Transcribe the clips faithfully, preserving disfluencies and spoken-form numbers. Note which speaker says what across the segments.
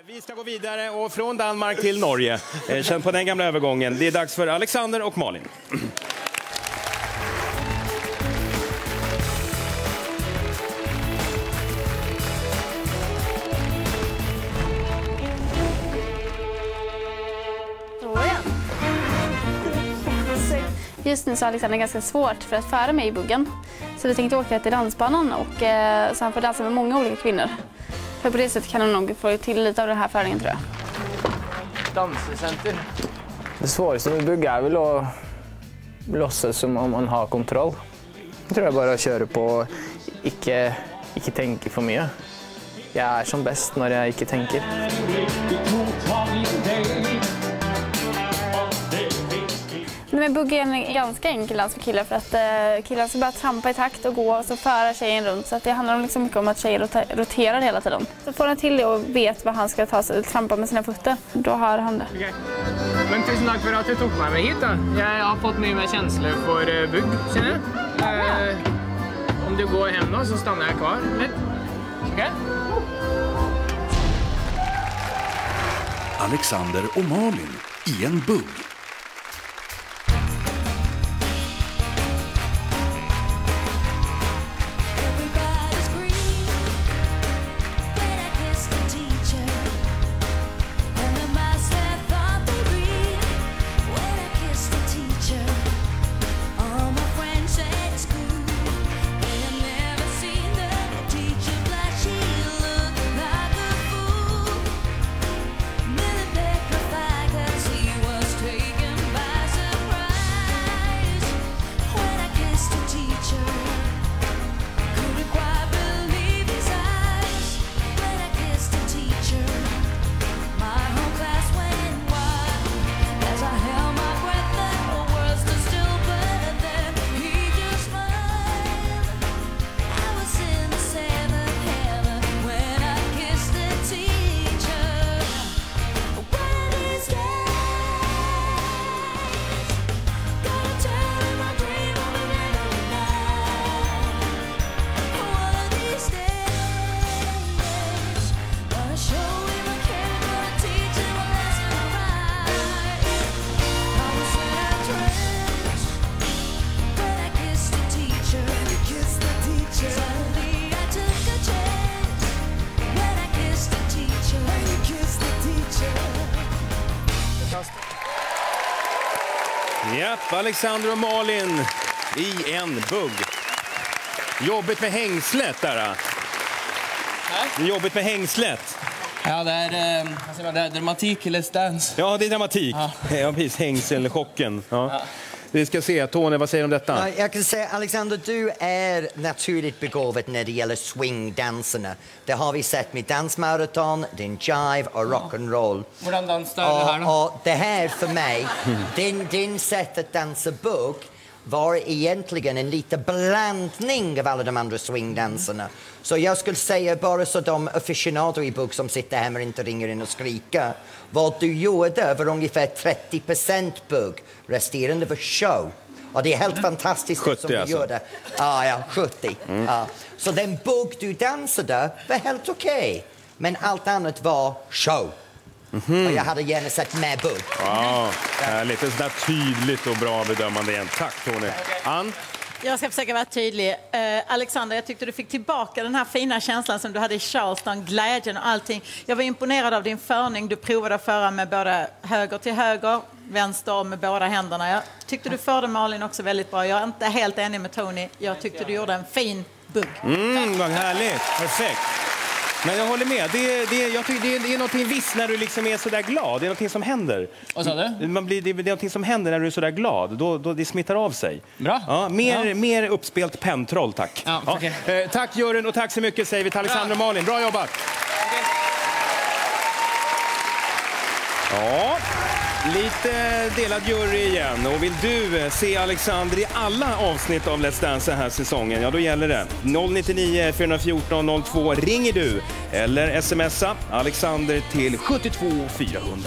Speaker 1: Vi ska gå vidare och från Danmark till Norge. Känn på den gamla övergången. Det är dags för Alexander och Malin.
Speaker 2: Just nu så har Alexander ganska svårt för att föra mig i buggen. Så vi tänkte åka till dansbanan och eh, så han får dansa med många olika kvinnor. För på det sättet kan han nog få till lite av den här föringen, tror jag.
Speaker 3: Dansecenter. Det svåraste med bugg är väl att låtsas som om man har kontroll. Jag tror jag bara att köra på och inte, inte tänka för mycket. Jag är som bäst när jag inte tänker.
Speaker 2: Men bugg är en ganska enkel dans för killar för att eh, killar ska bara trampa i takt och gå och så föra tjejen runt. Så att det handlar liksom mycket om att tjejer rota roterar hela tiden. Så får han till det och vet vad han ska ta sig, trampa med sina fötter, då har han det.
Speaker 3: Okay. Men tusen tack för att du tog mig med hit då. Jag har fått mycket mer känslor för uh, bugg, känner jag. Uh, om du går hem då så stannar jag kvar lite. Okay?
Speaker 4: Alexander och Malin i en bugg.
Speaker 1: Japp, Alexander och Malin i en bugg. Jobbigt med hängslet där. Äh? Jobbigt med hängslet.
Speaker 5: Ja, det är, eh, alltså, det är dramatik eller stans.
Speaker 1: Ja, det är dramatik. Ja, ja precis. Hängselchocken. Ja. Ja. Vi ska se. Tony, vad säger du om detta?
Speaker 6: Ja, jag kan säga, Alexander, du är naturligt begåvad när det gäller swingdanserna. Det har vi sett med dansmaraton, din jive och rock'n'roll.
Speaker 5: Hur dansar det här då?
Speaker 6: Och det här för mig, din, din sätt att dansa bugg var egentligen en liten blandning av alla de andra swingdanserna. Så jag skulle säga, bara så de aficionader i bugg som sitter hemma och inte ringer in och skriker, vad du gjorde var ungefär trettio procent bugg, resterande var show. Och det är helt fantastiskt
Speaker 1: sjuttio
Speaker 6: som du
Speaker 1: alltså.
Speaker 6: gjorde. Ah, ja, sjuttio. Mm. Ah. Så den bugg du dansade var helt okej. Okay. Men allt annat var show. Mm-hmm. Och jag hade gärna sett med bugg.
Speaker 1: Wow, härligt. Det är sådär tydligt och bra bedömande igen. Tack, Tony. Ann?
Speaker 7: Jag ska försöka vara tydlig. Uh, Alexander, jag tyckte du fick tillbaka den här fina känslan som du hade i Charleston, glädjen och allting. Jag var imponerad av din förning. Du provade att föra med både höger till höger, vänster med båda händerna. Jag tyckte du förde Malin också väldigt bra. Jag är inte helt enig med Tony. Jag tyckte du gjorde en fin bugg.
Speaker 1: Mm, vad härligt. Perfekt. Men jag håller med. Det, det, jag tycker det, är, det är någonting visst när du liksom är så där glad. Det är någonting som händer.
Speaker 5: Vad sa du?
Speaker 1: Man blir, det är någonting som händer när du är så där glad. Då, då det smittar av sig.
Speaker 5: Bra.
Speaker 1: Ja, mer,
Speaker 5: ja.
Speaker 1: mer uppspelt pentroll, tack.
Speaker 5: Ja,
Speaker 1: ja.
Speaker 5: okay.
Speaker 1: eh, tack juryn och tack så mycket säger vi till Alexander och Malin. Bra jobbat. Okay. Ja, lite delad jury igen. Och vill du se Alexander i alla avsnitt av Let's Dance den här säsongen, ja då gäller det noll nio nio fyra ett fyra noll två ringer du eller smsa Alexander till sjuttiotvå fyrahundra.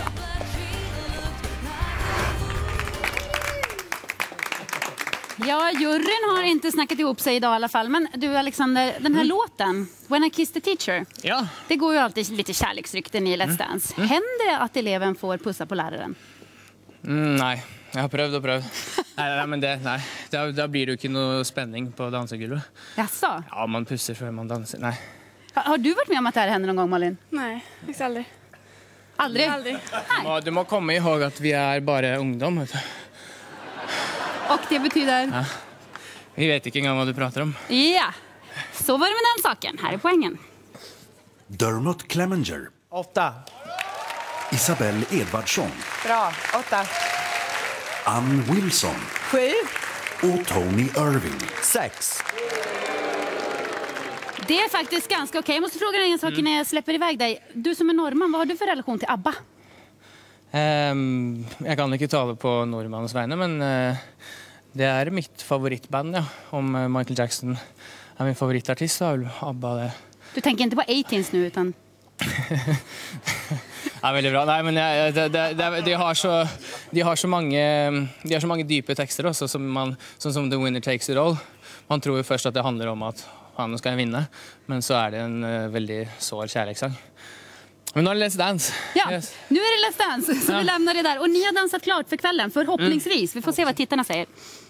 Speaker 8: Ja, juryn har inte snackat ihop sig idag i alla fall. Men du Alexander, den här mm. låten, When I Kissed the Teacher,
Speaker 9: ja.
Speaker 8: det går ju alltid lite kärleksrykten i Let's Dance. Mm. Mm. Händer det att eleven får pussa på läraren?
Speaker 9: Mm, nei, jeg har prøvd og prøvd. Nei, nei, men det, nei. Da, da blir det jo ikke noe spenning på dansegulvet.
Speaker 8: Jaså?
Speaker 9: Ja, man pusser før man danser. Nei.
Speaker 8: Har, har du vært med om at det her hender noen gang, Malin?
Speaker 2: Nej, faktiskt aldrig.
Speaker 8: Aldrig?
Speaker 2: Aldrig.
Speaker 9: Du må, du må komme ihåg at vi er bare ungdom, vet du.
Speaker 8: Og det betyder?
Speaker 9: Ja. Vi vet ikke engang hva du prater om.
Speaker 8: Ja, så var det med den saken. Her er poengen.
Speaker 4: Dermot Clemenger.
Speaker 5: Åtta.
Speaker 4: Isabel Edvardsson.
Speaker 10: Bra, åtta.
Speaker 4: Ann Wilson.
Speaker 10: Sju.
Speaker 4: Och Tony Irving.
Speaker 6: Sex.
Speaker 8: Det er faktisk ganske ok. Jeg måste fråga deg en sak innan jeg slipper iväg deg. Du som er nordmann, hva har du for relation til ABBA?
Speaker 9: Um, jeg kan ikke tale på nordmannens vegne, men uh, det er mitt favorittband, ja. Om uh, Michael Jackson er min favorittartist, så er vel ABBA det.
Speaker 8: Du tenker ikke på eighteens nu, utan...
Speaker 9: Ja, veldig bra. Nei, men jeg, det, det, det, de, har så, de har så mange de har så mange dype tekster også, som man, sånn som The Winner Takes It All. Man tror jo først at det handler om at han skal vinne, men så er det en uh, veldig sår kjærlighetssang. Men nå er det Let's Dance.
Speaker 8: Ja,
Speaker 9: yes.
Speaker 8: Nu er det Let's Dance, så ja. Vi lämnar det der. Og ni har dansat klart for kvelden, forhåpningsvis. Vi får se hva tittarna sier.